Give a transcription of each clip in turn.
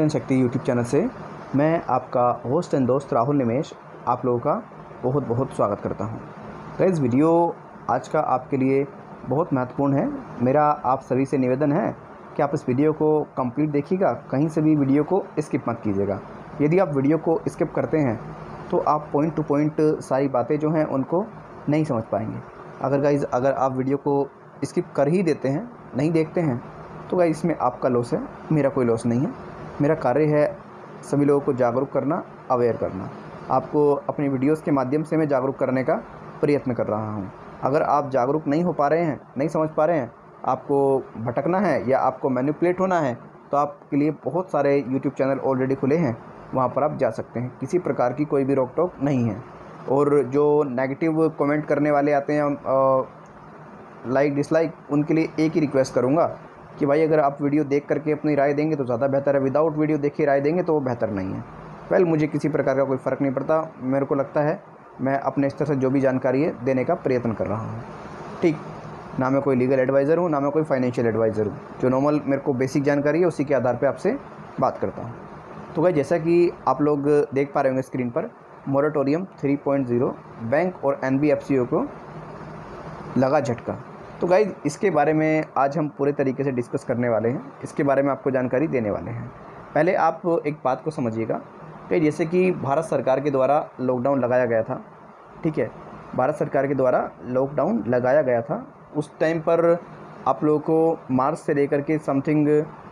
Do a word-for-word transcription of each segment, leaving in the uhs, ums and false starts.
शक्ति YouTube channel से मैं आपका होस्ट एंड दोस्त राहुल निमेश आप लोगों का बहुत बहुत स्वागत करता हूं। गाइस, वीडियो आज का आपके लिए बहुत महत्वपूर्ण है। मेरा आप सभी से निवेदन है कि आप इस वीडियो को कंप्लीट देखिएगा, कहीं से भी वीडियो को स्किप मत कीजिएगा। यदि आप वीडियो को स्किप करते हैं तो आप पॉइंट टू पॉइंट सारी बातें जो हैं उनको नहीं समझ पाएंगे। अगर गाइस अगर आप वीडियो को स्किप कर ही देते हैं, नहीं देखते हैं, तो गाइस इसमें आपका लॉस है, मेरा कोई लॉस नहीं है। मेरा कार्य है सभी लोगों को जागरूक करना, अवेयर करना। आपको अपनी वीडियोस के माध्यम से मैं जागरूक करने का प्रयत्न कर रहा हूं। अगर आप जागरूक नहीं हो पा रहे हैं, नहीं समझ पा रहे हैं, आपको भटकना है या आपको मैनिपुलेट होना है, तो आपके लिए बहुत सारे यूट्यूब चैनल ऑलरेडी खुले हैं, वहां पर आप जा सकते हैं। किसी प्रकार की कोई भी रोक टोक नहीं है। और जो नेगेटिव कमेंट करने वाले आते हैं, लाइक डिसलाइक, उनके लिए एक ही रिक्वेस्ट करूँगा कि भाई अगर आप वीडियो देख करके अपनी राय देंगे तो ज़्यादा बेहतर है। विदाउट वीडियो देखे राय देंगे तो वो बेहतर नहीं है। वेल मुझे किसी प्रकार का कोई फ़र्क नहीं पड़ता। मेरे को लगता है मैं अपने स्तर से जो भी जानकारी है देने का प्रयत्न कर रहा हूँ। ठीक, ना मैं कोई लीगल एडवाइज़र हूँ, ना मैं कोई फाइनेंशियल एडवाइज़र हूँ। जो नॉर्मल मेरे को बेसिक जानकारी है उसी के आधार पर आपसे बात करता हूँ। तो भाई जैसा कि आप लोग देख पा रहे होंगे स्क्रीन पर, moratorium three point zero bank और एन बी एफ सी ओ को लगा झटका। तो गाइज इसके बारे में आज हम पूरे तरीके से डिस्कस करने वाले हैं। इसके बारे में आपको जानकारी देने वाले हैं। पहले आप एक बात को समझिएगा कि जैसे कि भारत सरकार के द्वारा लॉकडाउन लगाया गया था, ठीक है, भारत सरकार के द्वारा लॉकडाउन लगाया गया था। उस टाइम पर आप लोगों को मार्च से लेकर के समथिंग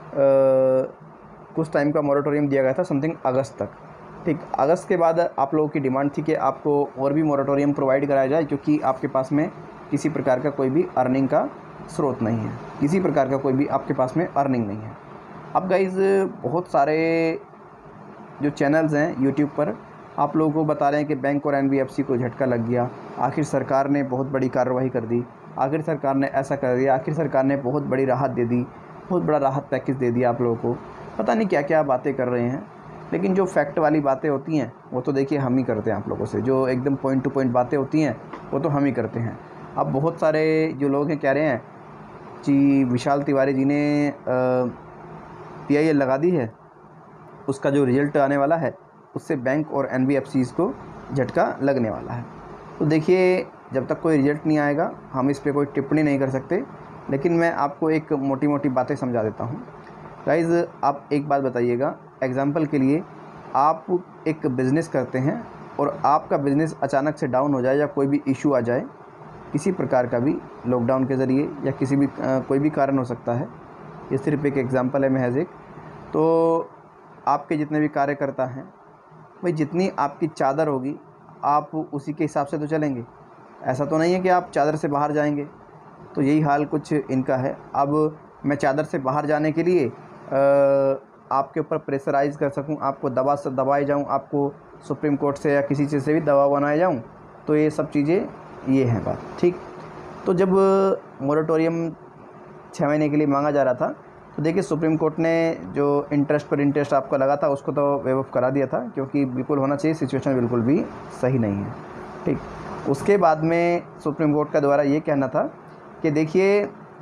कुछ टाइम का मोरेटोरियम दिया गया था, समथिंग अगस्त तक। ठीक, अगस्त के बाद आप लोगों की डिमांड थी कि आपको और भी मोरेटोरियम प्रोवाइड कराया जाए, क्योंकि आपके पास में किसी प्रकार का कोई भी अर्निंग का स्रोत नहीं है, किसी प्रकार का कोई भी आपके पास में अर्निंग नहीं है। अब गाइज़ बहुत सारे जो चैनल्स हैं यूट्यूब पर आप लोगों को बता रहे हैं कि बैंक और एन बी एफ सी को झटका लग गया, आखिर सरकार ने बहुत बड़ी कार्रवाई कर दी, आखिर सरकार ने ऐसा कर दिया, आखिर सरकार ने बहुत बड़ी राहत दे दी, बहुत बड़ा राहत पैकेज दे दिया आप लोगों को। पता नहीं क्या क्या बातें कर रहे हैं, लेकिन जो फैक्ट वाली बातें होती हैं वो तो देखिए हम ही करते हैं आप लोगों से। जो एकदम पॉइंट टू पॉइंट बातें होती हैं वो तो हम ही करते हैं। अब बहुत सारे जो लोग हैं कह रहे हैं कि विशाल तिवारी जी ने पी आई एल लगा दी है, उसका जो रिज़ल्ट आने वाला है उससे बैंक और एन बी एफ सीज़ को झटका लगने वाला है। तो देखिए, जब तक कोई रिज़ल्ट नहीं आएगा हम इस पर कोई टिप्पणी नहीं कर सकते, लेकिन मैं आपको एक मोटी मोटी बातें समझा देता हूँ। गाइज़ आप एक बात बताइएगा, एग्ज़ाम्पल के लिए आप एक बिज़नेस करते हैं और आपका बिज़नेस अचानक से डाउन हो जाए या कोई भी इशू आ जाए, किसी प्रकार का भी, लॉकडाउन के ज़रिए या किसी भी आ, कोई भी कारण हो सकता है, ये सिर्फ एक एग्ज़ाम्पल है महज एक। तो आपके जितने भी कार्यकर्ता हैं, भाई जितनी आपकी चादर होगी आप उसी के हिसाब से तो चलेंगे। ऐसा तो नहीं है कि आप चादर से बाहर जाएंगे। तो यही हाल कुछ इनका है। अब मैं चादर से बाहर जाने के लिए आ, आपके ऊपर प्रेशराइज़ कर सकूं, आपको दबा से दबाए जाऊं, आपको सुप्रीम कोर्ट से या किसी चीज़ से भी दबाव बनाए जाऊं, तो ये सब चीज़ें ये हैं बात। ठीक, तो जब मोरेटोरियम छः महीने के लिए मांगा जा रहा था, तो देखिए सुप्रीम कोर्ट ने जो इंटरेस्ट पर इंटरेस्ट आपका लगा था उसको तो वेव ऑफ करा दिया था, क्योंकि बिल्कुल होना चाहिए, सिचुएशन बिल्कुल भी सही नहीं है। ठीक, उसके बाद में सुप्रीम कोर्ट का द्वारा ये कहना था कि देखिए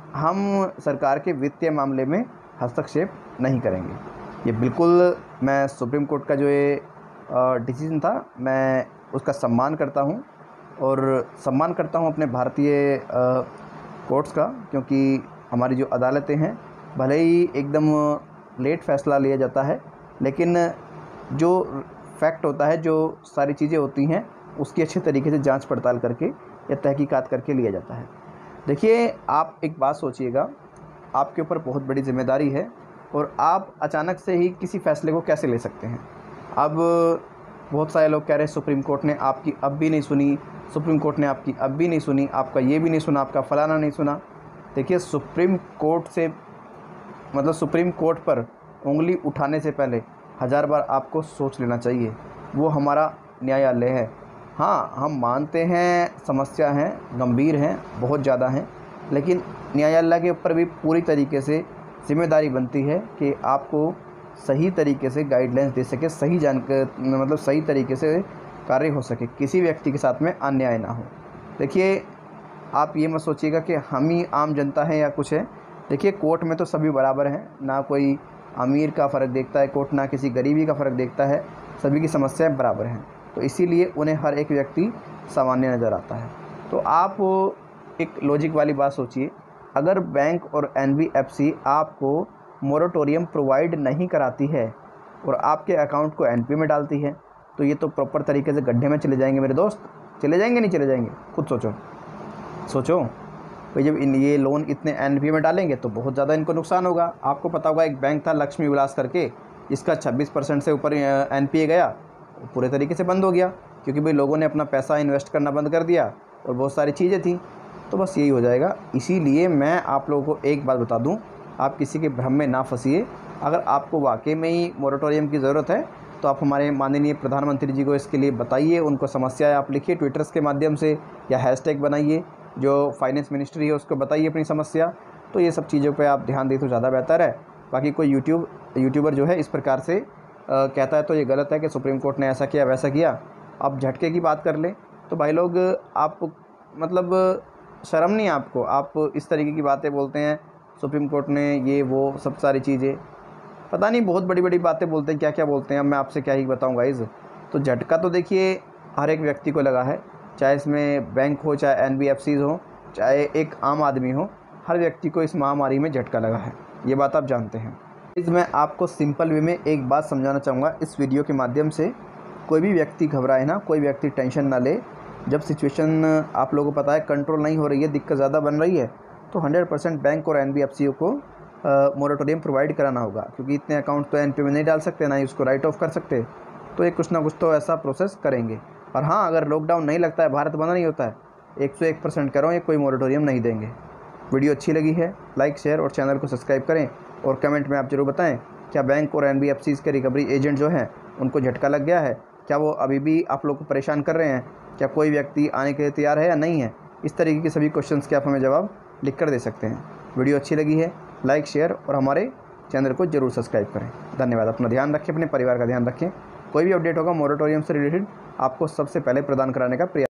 हम सरकार के वित्तीय मामले में हस्तक्षेप नहीं करेंगे। ये बिल्कुल, मैं सुप्रीम कोर्ट का जो ये डिसीजन था मैं उसका सम्मान करता हूँ और सम्मान करता हूँ अपने भारतीय कोर्ट्स का, क्योंकि हमारी जो अदालतें हैं भले ही एकदम लेट फैसला लिया जाता है, लेकिन जो फैक्ट होता है, जो सारी चीज़ें होती हैं, उसकी अच्छे तरीके से जांच पड़ताल करके या तहकीकात करके लिया जाता है। देखिए आप एक बात सोचिएगा, आपके ऊपर बहुत बड़ी जिम्मेदारी है और आप अचानक से ही किसी फ़ैसले को कैसे ले सकते हैं। अब बहुत सारे लोग कह रहे हैं सुप्रीम कोर्ट ने आपकी अब भी नहीं सुनी, सुप्रीम कोर्ट ने आपकी अब भी नहीं सुनी, आपका ये भी नहीं सुना, आपका फलाना नहीं सुना। देखिए सुप्रीम कोर्ट से मतलब सुप्रीम कोर्ट पर उंगली उठाने से पहले हज़ार बार आपको सोच लेना चाहिए। वो हमारा न्यायालय है। हाँ, हम मानते हैं समस्या हैं, गंभीर हैं, बहुत ज़्यादा हैं, लेकिन न्यायालय के ऊपर भी पूरी तरीके से जिम्मेदारी बनती है कि आपको सही तरीके से गाइडलाइंस दे सके, सही जानकर मतलब सही तरीके से कार्य हो सके, किसी व्यक्ति के साथ में अन्याय ना हो। देखिए आप ये मत सोचिएगा कि हम ही आम जनता हैं या कुछ है। देखिए कोर्ट में तो सभी बराबर हैं, ना कोई अमीर का फ़र्क देखता है कोर्ट, ना किसी गरीबी का फ़र्क देखता है, सभी की समस्याएं बराबर हैं। तो इसीलिए उन्हें हर एक व्यक्ति सामान्य नज़र आता है। तो आप एक लॉजिक वाली बात सोचिए, अगर बैंक और एन बी एफ सी आपको मोरेटोरियम प्रोवाइड नहीं कराती है और आपके अकाउंट को एन पी में डालती है, तो ये तो प्रॉपर तरीके से गड्ढे में चले जाएंगे मेरे दोस्त। चले जाएंगे नहीं चले जाएंगे, खुद सोचो सोचो भाई। जब इन ये लोन इतने एन पी में डालेंगे तो बहुत ज़्यादा इनको नुकसान होगा। आपको पता होगा एक बैंक था लक्ष्मी विलास करके, इसका छब्बीस परसेंट से ऊपर एन पी ए गया, पूरे तरीके से बंद हो गया, क्योंकि भाई लोगों ने अपना पैसा इन्वेस्ट करना बंद कर दिया और बहुत सारी चीज़ें थी। तो बस यही हो जाएगा। इसीलिए मैं आप लोगों को एक बात बता दूं, आप किसी के भ्रम में ना फंसिए। अगर आपको वाकई में ही मोरेटोरियम की ज़रूरत है तो आप हमारे माननीय प्रधानमंत्री जी को इसके लिए बताइए, उनको समस्याएं आप लिखिए ट्विटर्स के माध्यम से या हैशटैग बनाइए, जो फाइनेंस मिनिस्ट्री है उसको बताइए अपनी समस्या। तो ये सब चीज़ों पे आप ध्यान दें तो ज़्यादा बेहतर है। बाकी कोई यूट्यूब यूट्यूबर जो है इस प्रकार से आ, कहता है तो ये गलत है कि सुप्रीम कोर्ट ने ऐसा किया वैसा किया। आप झटके की बात कर लें तो भाई लोग, आप मतलब शर्म नहीं आपको, आप इस तरीके की बातें बोलते हैं सुप्रीम कोर्ट ने ये वो सब सारी चीज़ें, पता नहीं बहुत बड़ी बड़ी बातें बोलते हैं, क्या क्या बोलते हैं। अब मैं आपसे क्या ही बताऊँ गाइज़। तो झटका तो देखिए हर एक व्यक्ति को लगा है, चाहे इसमें बैंक हो, चाहे एन बी एफ सीज़ हो, चाहे एक आम आदमी हो, हर व्यक्ति को इस महामारी में झटका लगा है, ये बात आप जानते हैं। इस मैं आपको सिंपल वे में एक बात समझाना चाहूँगा इस वीडियो के माध्यम से। कोई भी व्यक्ति घबराए ना, कोई व्यक्ति टेंशन ना ले। जब सिचुएशन आप लोगों को पता है कंट्रोल नहीं हो रही है, दिक्कत ज़्यादा बन रही है, तो हंड्रेड परसेंट बैंक और एन बी एफ सी को मोरेटोरियम प्रोवाइड कराना होगा, क्योंकि इतने अकाउंट तो एन पी में नहीं डाल सकते, ना ही उसको राइट ऑफ कर सकते। तो ये कुछ ना कुछ तो ऐसा प्रोसेस करेंगे। और हाँ, अगर लॉकडाउन नहीं लगता है, भारत बंद नहीं होता है, एक सौ एक परसेंट करो ये कोई मोरेटोरियम नहीं देंगे। वीडियो अच्छी लगी है लाइक शेयर और चैनल को सब्सक्राइब करें, और कमेंट में आप जरूर बताएं क्या बैंक और एन बी एफ सीज़ के रिकवरी एजेंट जो हैं उनको झटका लग गया है, क्या वो अभी भी आप लोग को परेशान कर रहे हैं, क्या कोई व्यक्ति आने के लिए तैयार है या नहीं है। इस तरीके के सभी क्वेश्चंस के आप हमें जवाब लिख कर दे सकते हैं। वीडियो अच्छी लगी है लाइक शेयर और हमारे चैनल को जरूर सब्सक्राइब करें। धन्यवाद। अपना ध्यान रखें, अपने परिवार का ध्यान रखें। कोई भी अपडेट होगा मोरेटोरियम से रिलेटेड आपको सबसे पहले प्रदान कराने का प्रयास